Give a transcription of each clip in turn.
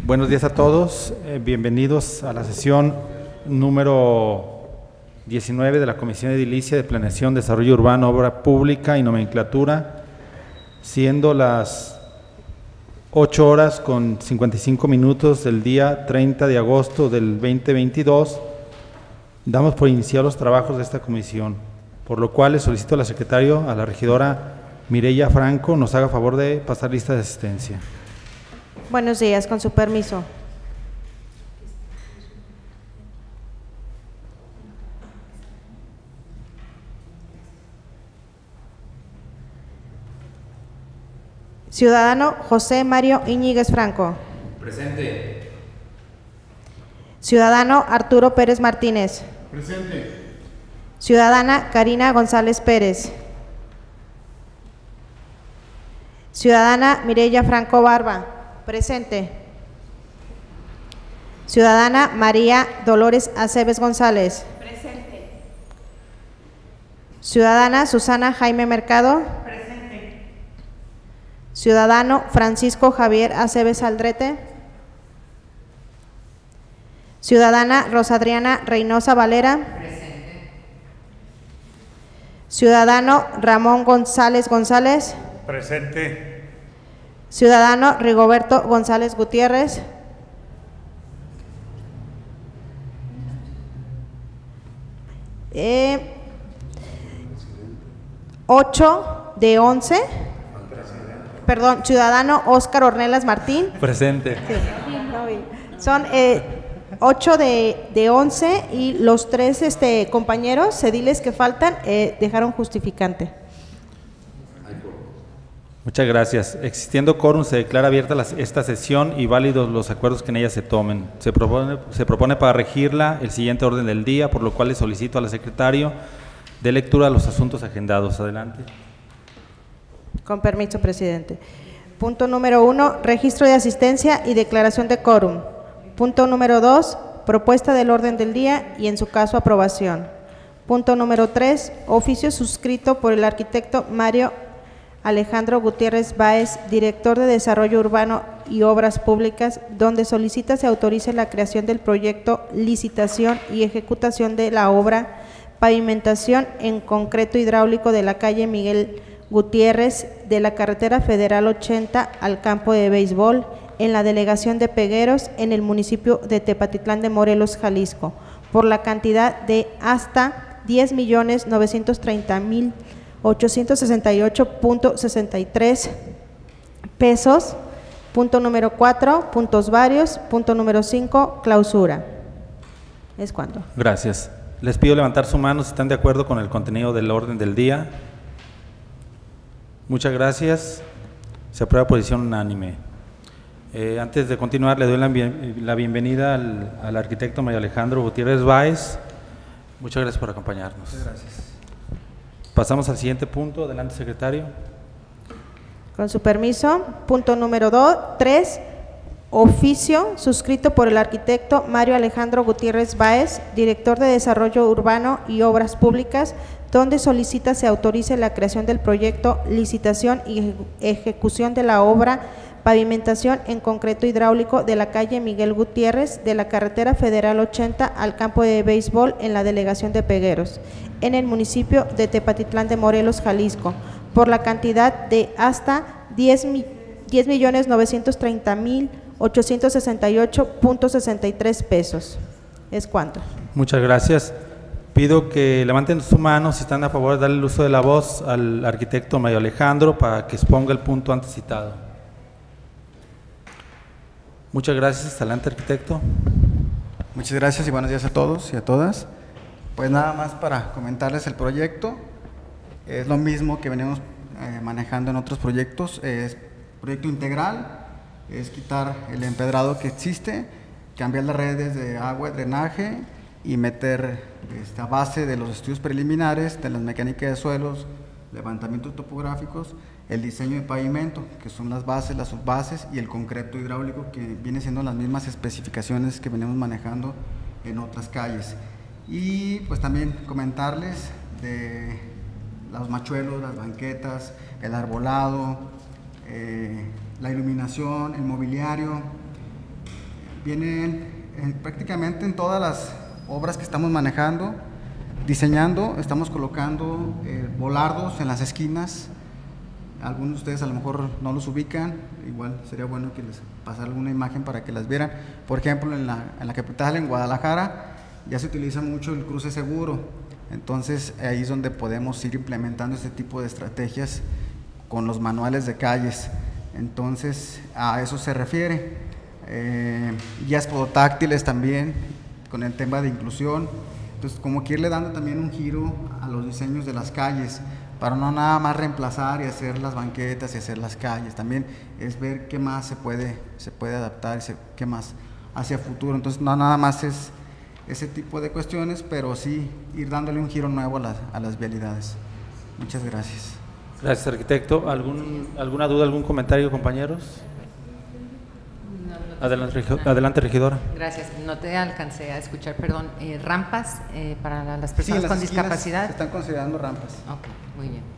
Buenos días a todos, bienvenidos a la sesión número 19 de la Comisión Edilicia de Planeación, Desarrollo Urbano, Obra Pública y Nomenclatura, siendo las 8 horas con 55 minutos del día 30 de agosto del 2022. Damos por iniciados los trabajos de esta comisión, por lo cual le solicito a la secretaria, a la regidora Mireya Franco, nos haga favor de pasar lista de asistencia. Buenos días, con su permiso. Ciudadano José Mario Íñiguez Franco. Presente. Ciudadano Arturo Pérez Martínez. Presente. Ciudadana Karina González Pérez. Ciudadana Mireya Franco Barba. Presente. Ciudadana María Dolores Aceves González. Presente. Ciudadana Susana Jaime Mercado. Presente. Ciudadano Francisco Javier Aceves Aldrete. Ciudadana Rosadriana Reynosa Valera. Presente. Ciudadano Ramón González González. Presente. Ciudadano Rigoberto González Gutiérrez. Ocho de 11. Perdón, ciudadano Óscar Ornelas Martín. Presente. Sí, no vi. Son 8 de 11 y los 3 compañeros ediles que faltan dejaron justificante. Muchas gracias. Existiendo quórum, se declara abierta esta sesión y válidos los acuerdos que en ella se tomen. Se propone para regirla el siguiente orden del día, por lo cual le solicito al secretario de lectura los asuntos agendados. Adelante. Con permiso, presidente. Punto número 1, registro de asistencia y declaración de quórum. Punto número 2, propuesta del orden del día y en su caso aprobación. Punto número 3, oficio suscrito por el arquitecto Mario Alejandro Gutiérrez Báez, director de Desarrollo Urbano y Obras Públicas, donde solicita se autorice la creación del proyecto, licitación y ejecutación de la obra pavimentación en concreto hidráulico de la calle Miguel Gutiérrez de la carretera federal 80 al campo de béisbol en la delegación de Pegueros en el municipio de Tepatitlán de Morelos, Jalisco, por la cantidad de hasta 10.930.868.63 pesos. Punto número 4, puntos varios. Punto número 5, clausura. ¿Es cuánto? Gracias. Les pido levantar su mano si están de acuerdo con el contenido del orden del día. Muchas gracias. Se aprueba por decisión unánime. Antes de continuar, le doy la bienvenida al arquitecto Mario Alejandro Gutiérrez Báez. Muchas gracias por acompañarnos. Muchas gracias. Pasamos al siguiente punto. Adelante, secretario. Con su permiso, punto número 3, oficio suscrito por el arquitecto Mario Alejandro Gutiérrez Báez, director de Desarrollo Urbano y Obras Públicas, donde solicita se autorice la creación del proyecto, licitación y ejecución de la obra pavimentación en concreto hidráulico de la calle Miguel Gutiérrez de la carretera federal 80 al campo de béisbol en la delegación de Pegueros, en el municipio de Tepatitlán de Morelos, Jalisco, por la cantidad de hasta 10.930.868.63 pesos. ¿Es cuánto? Muchas gracias. Pido que levanten su mano si están a favor de darle el uso de la voz al arquitecto Mario Alejandro para que exponga el punto antes citado. Muchas gracias. Adelante, arquitecto. Muchas gracias y buenos días a todos y a todas. Pues nada más para comentarles el proyecto. Es lo mismo que venimos manejando en otros proyectos. Es proyecto integral, es quitar el empedrado que existe, cambiar las redes de agua, drenaje y meter a base de los estudios preliminares, de las mecánicas de suelos, levantamientos topográficos, el diseño de pavimento, que son las bases, las subbases y el concreto hidráulico, que viene siendo las mismas especificaciones que venimos manejando en otras calles. Y pues también comentarles de los machuelos, las banquetas, el arbolado, la iluminación, el mobiliario, vienen prácticamente en todas las obras que estamos manejando, diseñando, estamos colocando volardos en las esquinas. Algunos de ustedes a lo mejor no los ubican, igual sería bueno que les pasara alguna imagen para que las vieran. Por ejemplo, en la capital, en Guadalajara, ya se utiliza mucho el cruce seguro, entonces ahí es donde podemos ir implementando este tipo de estrategias con los manuales de calles. Entonces a eso se refiere. Guías podotáctiles también, con el tema de inclusión. Entonces, como que irle dando también un giro a los diseños de las calles, para no nada más reemplazar y hacer las banquetas y hacer las calles, también es ver qué más se puede adaptar, qué más hacia futuro. Entonces, no nada más es ese tipo de cuestiones, pero sí ir dándole un giro nuevo a las vialidades. Muchas gracias. Gracias, arquitecto. ¿Alguna duda, algún comentario, compañeros? Adelante, regidora. Gracias. No te alcancé a escuchar, perdón. Rampas para las personas con discapacidad. Se están considerando rampas. Ok, muy bien.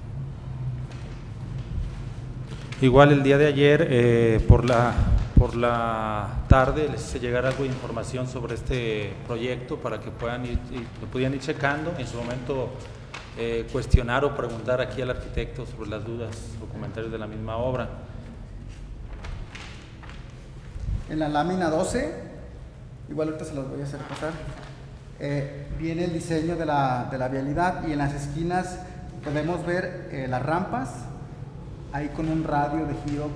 Igual el día de ayer, por la tarde, les hice llegar algo de información sobre este proyecto para que lo pudieran ir checando. En su momento, cuestionar o preguntar aquí al arquitecto sobre las dudas o comentarios de la misma obra. En la lámina 12, igual ahorita se los voy a hacer pasar, viene el diseño de la vialidad, y en las esquinas podemos ver las rampas, ahí con un radio de giro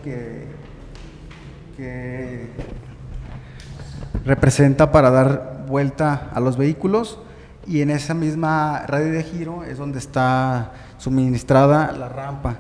que representa para dar vuelta a los vehículos, y en esa misma radio de giro es donde está suministrada la rampa.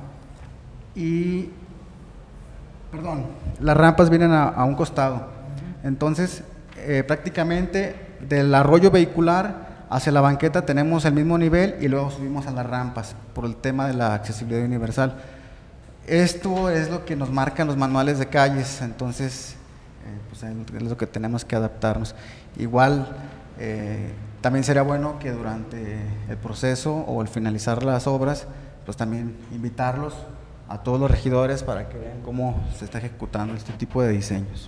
Las rampas vienen a un costado. Entonces, prácticamente del arroyo vehicular hacia la banqueta tenemos el mismo nivel y luego subimos a las rampas por el tema de la accesibilidad universal. Esto es lo que nos marcan los manuales de calles, entonces pues es lo que tenemos que adaptarnos. Igual, también sería bueno que durante el proceso o al finalizar las obras, pues también invitarlos a todos los regidores para que vean cómo se está ejecutando este tipo de diseños.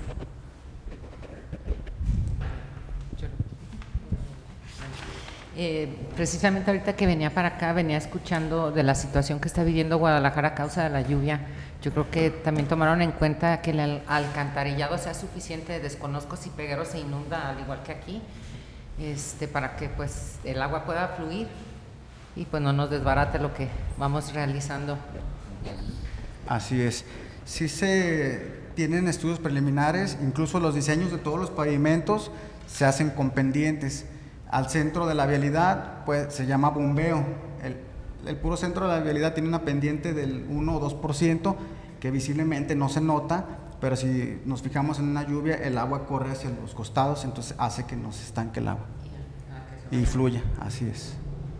Precisamente ahorita que venía para acá, venía escuchando de la situación que está viviendo Guadalajara a causa de la lluvia. Yo creo que también tomaron en cuenta que el alcantarillado sea suficiente. Desconozco si Peguero se inunda al igual que aquí, para que pues el agua pueda fluir y pues no nos desbarate lo que vamos realizando. Así es. Sí se tienen estudios preliminares, incluso los diseños de todos los pavimentos se hacen con pendientes. Al centro de la vialidad pues se llama bombeo. El puro centro de la vialidad tiene una pendiente del 1 o 2% que visiblemente no se nota, pero si nos fijamos en una lluvia, el agua corre hacia los costados, entonces hace que no se estanque el agua y fluya. Así es.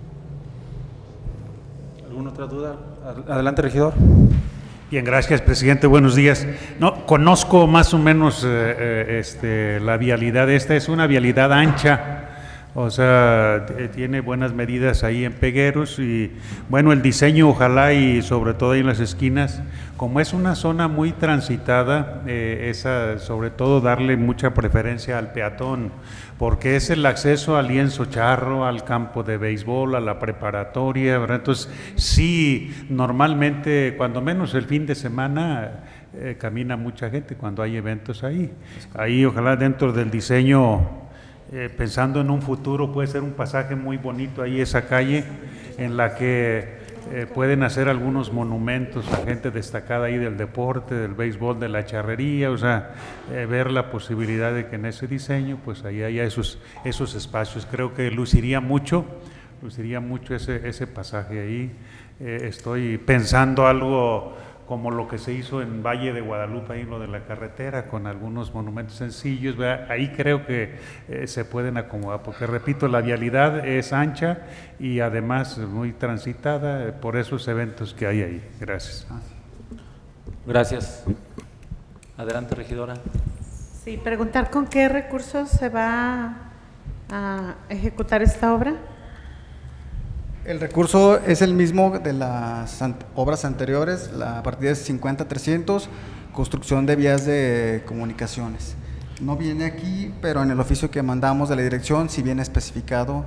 ¿Alguna otra duda? Adelante, regidor. Bien, gracias, presidente. Buenos días. No, conozco más o menos la vialidad. Esta es una vialidad ancha, o sea, tiene buenas medidas ahí en Pegueros, y bueno, el diseño ojalá, y sobre todo ahí en las esquinas, como es una zona muy transitada, sobre todo darle mucha preferencia al peatón, porque es el acceso al lienzo charro, al campo de béisbol, a la preparatoria, ¿verdad? Entonces, sí, normalmente, cuando menos el fin de semana, camina mucha gente cuando hay eventos ahí. Ahí, ojalá dentro del diseño, pensando en un futuro, puede ser un pasaje muy bonito ahí, esa calle, en la que pueden hacer algunos monumentos a gente destacada ahí del deporte, del béisbol, de la charrería, o sea, ver la posibilidad de que en ese diseño pues ahí haya esos espacios. Creo que luciría mucho ese pasaje ahí. Estoy pensando algo como lo que se hizo en Valle de Guadalupe, ahí lo de la carretera, con algunos monumentos sencillos, ¿verdad? Ahí creo que se pueden acomodar, porque repito, la vialidad es ancha y además muy transitada por esos eventos que hay ahí. Gracias. Gracias. Adelante, regidora. Sí, preguntar con qué recursos se va a ejecutar esta obra. El recurso es el mismo de las obras anteriores, la partida es 50-300, construcción de vías de comunicaciones. No viene aquí, pero en el oficio que mandamos de la dirección sí viene especificado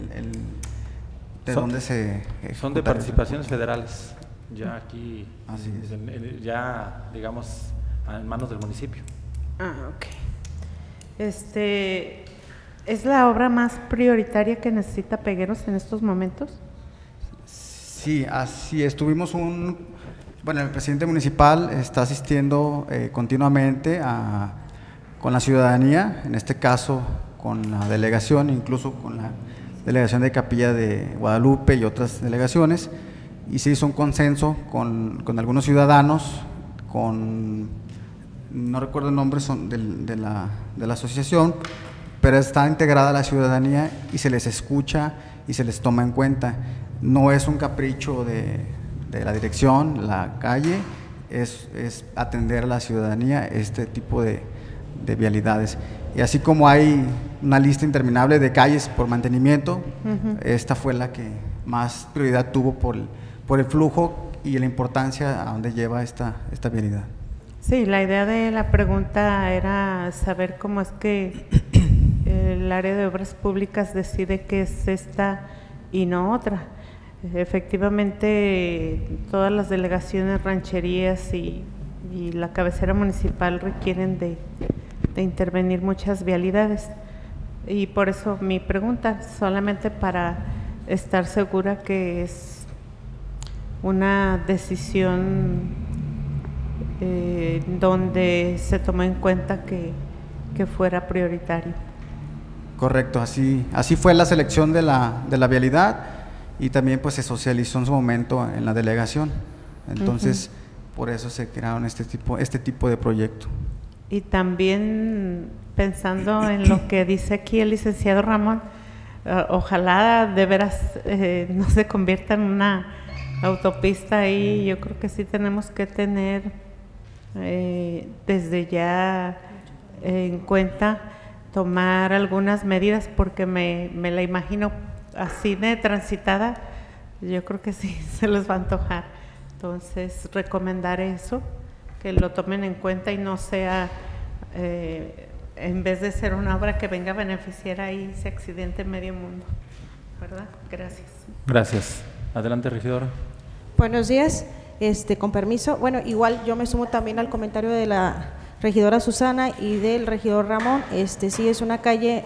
de dónde se Son de ejecuta. participaciones federales, ya aquí, Así es. ya digamos en manos del municipio. Ah, ok. ¿Es la obra más prioritaria que necesita Pegueros en estos momentos? Sí, así es. Bueno, el presidente municipal está asistiendo continuamente con la ciudadanía, en este caso con la delegación, incluso con la delegación de Capilla de Guadalupe y otras delegaciones, y se hizo un consenso con algunos ciudadanos, no recuerdo el nombre de la asociación, pero está integrada la ciudadanía y se les escucha y se les toma en cuenta. No es un capricho de la dirección, la calle, es atender a la ciudadanía este tipo de vialidades. Y así como hay una lista interminable de calles por mantenimiento, esta fue la que más prioridad tuvo por el flujo y la importancia a dónde lleva esta vialidad. Sí, la idea de la pregunta era saber cómo es que el área de obras públicas decide que es esta y no otra. Efectivamente, todas las delegaciones, rancherías y la cabecera municipal requieren de intervenir muchas vialidades. Y por eso mi pregunta, solamente para estar segura que es una decisión donde se tomó en cuenta que fuera prioritario. Correcto, así fue la selección de la vialidad, y también pues se socializó en su momento en la delegación. Entonces, por eso se crearon este tipo de proyecto. Y también pensando en lo que dice aquí el licenciado Ramón, ojalá de veras no se convierta en una autopista ahí. Yo creo que sí tenemos que tener desde ya en cuenta tomar algunas medidas, porque me la imagino así de transitada, yo creo que sí se les va a antojar. Entonces, recomendar eso, que lo tomen en cuenta y no sea, en vez de ser una obra que venga a beneficiar ahí, se accidente medio mundo, ¿verdad? Gracias. Gracias. Adelante, regidora. Buenos días, con permiso. Bueno, igual yo me sumo también al comentario de la regidora Susana y del regidor Ramón. Sí es una calle,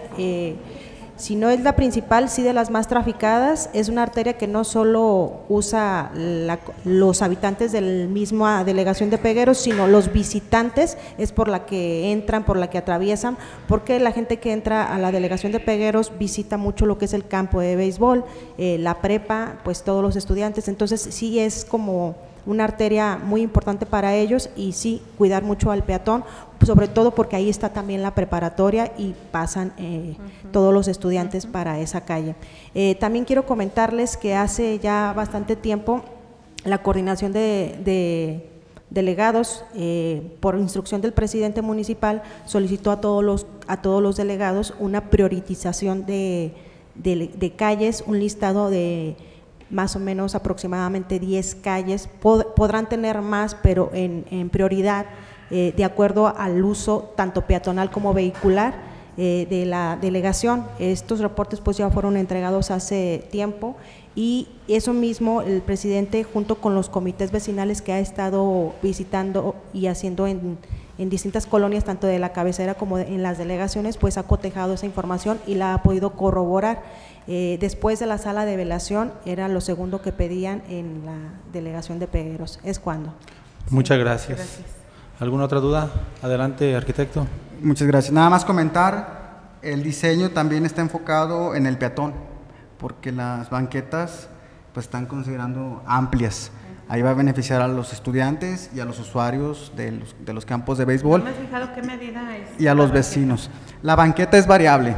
si no es la principal, sí de las más traficadas. Es una arteria que no solo usa los habitantes de la misma delegación de Pegueros, sino los visitantes, es por la que entran, por la que atraviesan, porque la gente que entra a la delegación de Pegueros visita mucho lo que es el campo de béisbol, la prepa, pues todos los estudiantes. Entonces sí es como una arteria muy importante para ellos, y sí cuidar mucho al peatón, sobre todo porque ahí está también la preparatoria y pasan todos los estudiantes para esa calle. También quiero comentarles que hace ya bastante tiempo la coordinación de delegados, por instrucción del presidente municipal, solicitó a todos los delegados una priorización de calles, un listado de más o menos aproximadamente 10 calles, podrán tener más, pero en prioridad, de acuerdo al uso tanto peatonal como vehicular de la delegación. Estos reportes pues ya fueron entregados hace tiempo, y eso mismo el presidente, junto con los comités vecinales que ha estado visitando y haciendo en distintas colonias, tanto de la cabecera como en las delegaciones, pues ha cotejado esa información y la ha podido corroborar. Después de la sala de velación, era lo segundo que pedían en la delegación de Pegueros. ¿Es cuando? Muchas gracias. ¿Alguna otra duda? Adelante, arquitecto. Muchas gracias. Nada más comentar, el diseño también está enfocado en el peatón, porque las banquetas pues están considerando amplias. Ahí va a beneficiar a los estudiantes y a los usuarios de los campos de béisbol. ¿No me he fijado qué medida es? Y a los vecinos. La banqueta es variable,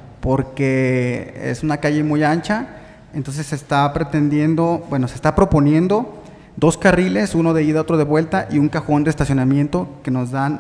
porque es una calle muy ancha, entonces se está proponiendo 2 carriles, uno de ida, otro de vuelta, y un cajón de estacionamiento que nos dan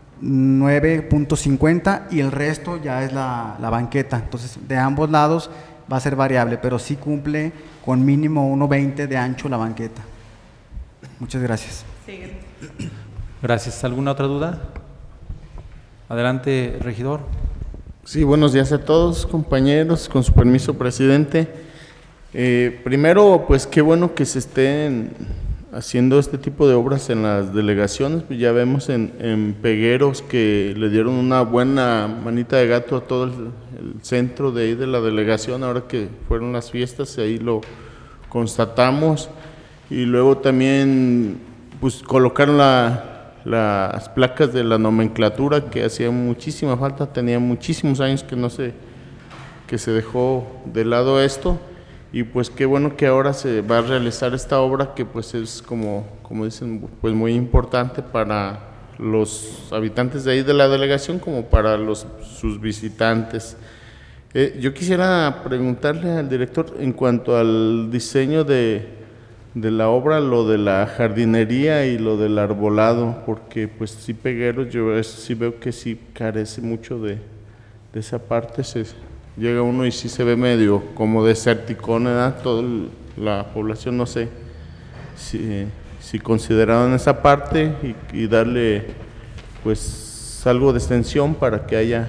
9.50, y el resto ya es la banqueta. Entonces, de ambos lados va a ser variable, pero sí cumple con mínimo 1.20 de ancho la banqueta. Muchas gracias. Sí. Gracias. ¿Alguna otra duda? Adelante, regidor. Sí, buenos días a todos, compañeros, con su permiso, presidente. Primero, pues qué bueno que se estén haciendo este tipo de obras en las delegaciones. Pues ya vemos en Pegueros que le dieron una buena manita de gato a todo el centro de ahí de la delegación, ahora que fueron las fiestas, ahí lo constatamos. Y luego también pues colocaron las placas de la nomenclatura, que hacía muchísima falta, tenía muchísimos años que se dejó de lado esto. Y pues qué bueno que ahora se va a realizar esta obra, que pues es como dicen, pues muy importante para los habitantes de ahí de la delegación como para sus visitantes. Yo quisiera preguntarle al director en cuanto al diseño de la obra, lo de la jardinería y lo del arbolado, porque pues sí, Pegueros, yo sí veo que sí carece mucho de esa parte. Llega uno y sí se ve medio como desértico, ¿verdad? Toda la población, no sé si consideraron esa parte y darle pues algo de extensión para que haya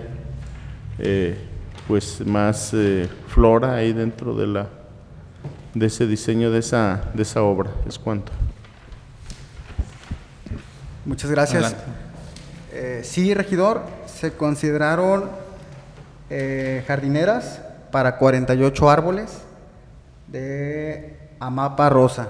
pues más flora ahí dentro de ese diseño de esa obra. Es cuanto. Muchas gracias. Sí, regidor, se consideraron jardineras para 48 árboles de amapa rosa.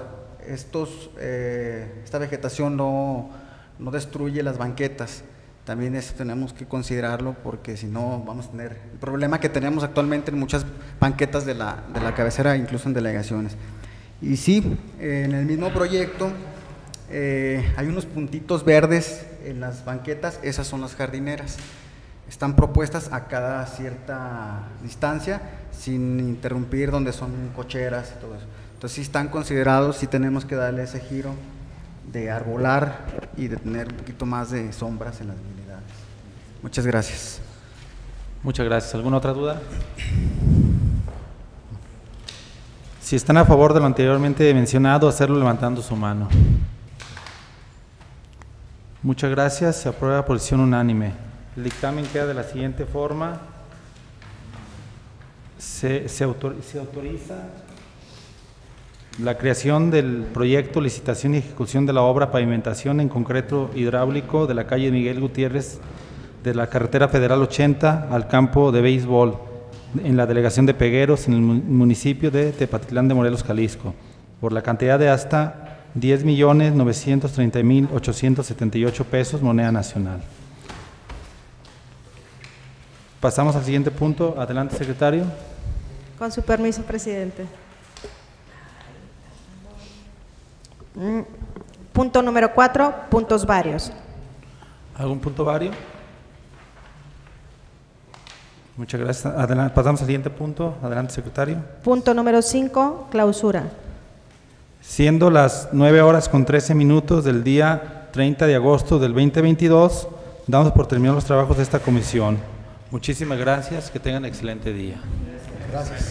Esta vegetación no destruye las banquetas. También eso tenemos que considerarlo, porque si no vamos a tener el problema que tenemos actualmente en muchas banquetas de la cabecera, incluso en delegaciones. Y sí, en el mismo proyecto hay unos puntitos verdes en las banquetas, esas son las jardineras. Están propuestas a cada cierta distancia, sin interrumpir donde son cocheras y todo eso. Entonces sí están considerados, sí tenemos que darle ese giro de arbolar y de tener un poquito más de sombras en las vialidades. Muchas gracias. Muchas gracias. ¿Alguna otra duda? Si están a favor de lo anteriormente mencionado, hacerlo levantando su mano. Muchas gracias. Se aprueba por decisión unánime. El dictamen queda de la siguiente forma. Se autoriza la creación del proyecto, licitación y ejecución de la obra pavimentación en concreto hidráulico de la calle Miguel Gutiérrez de la carretera federal 80 al campo de béisbol en la delegación de Pegueros en el municipio de Tepatitlán de Morelos, Jalisco, por la cantidad de hasta 10.930.878 pesos, moneda nacional. Pasamos al siguiente punto. Adelante, secretario. Con su permiso, presidente. Punto número 4, puntos varios. ¿Algún punto vario? Muchas gracias. Adelante, pasamos al siguiente punto. Adelante, secretario. Punto número 5, clausura. Siendo las 9:13 del día 30 de agosto del 2022, damos por terminados los trabajos de esta comisión. Muchísimas gracias, que tengan excelente día. Gracias.